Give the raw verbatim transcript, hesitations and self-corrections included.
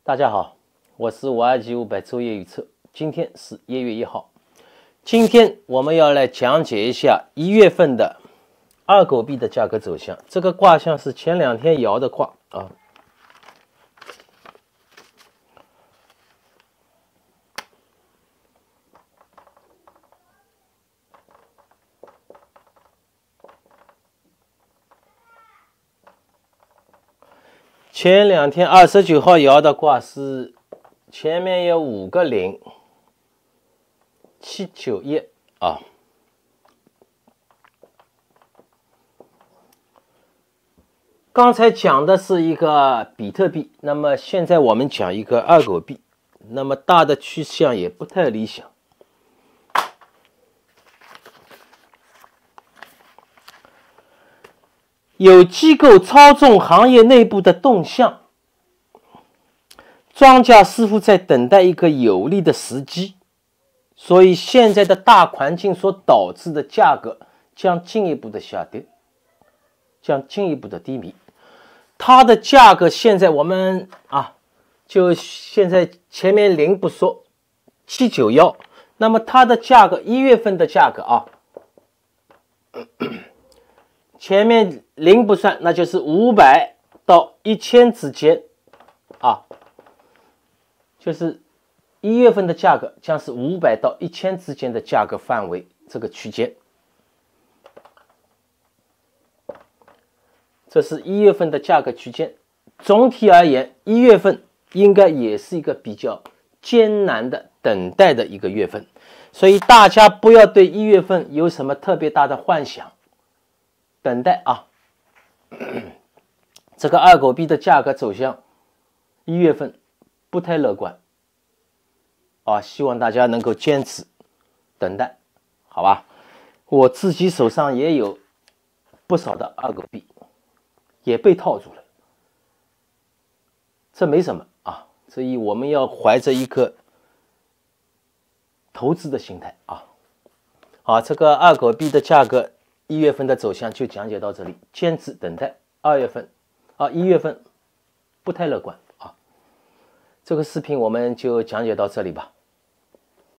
大家好，我是五二级五百周业预测。今天是一月一号，今天我们要来讲解一下一月份的二狗币的价格走向。这个卦象是前两天爻的卦啊。前两天二十九号爻的卦是前面有五个零，七九一啊。刚才讲的是一个比特币，那么现在我们讲一个二狗币，那么大的趋向也不太理想。有机构操纵行业内部的动向，庄家似乎在等待一个有利的时机，所以现在的大环境所导致的价格将进一步的下跌，将进一步的低迷。它的价格现在我们啊，就现在前面零不说，七九一，那么它的价格一月份的价格啊。前面零不算，那就是五百到一千之间啊，就是一月份的价格将是五百到一千之间的价格范围，这个区间。这是一月份的价格区间。总体而言，一月份应该也是一个比较艰难的等待的一个月份，所以大家不要对一月份有什么特别大的幻想。等待啊，这个二狗币的价格走向一月份不太乐观啊，希望大家能够坚持等待，好吧？我自己手上也有不少的二狗币，也被套住了，这没什么啊，所以我们要怀着一颗投资的心态啊。好，这个二狗币的价格。一月份的走向就讲解到这里，坚持等待。二月份啊，一月份不太乐观啊。这个视频我们就讲解到这里吧。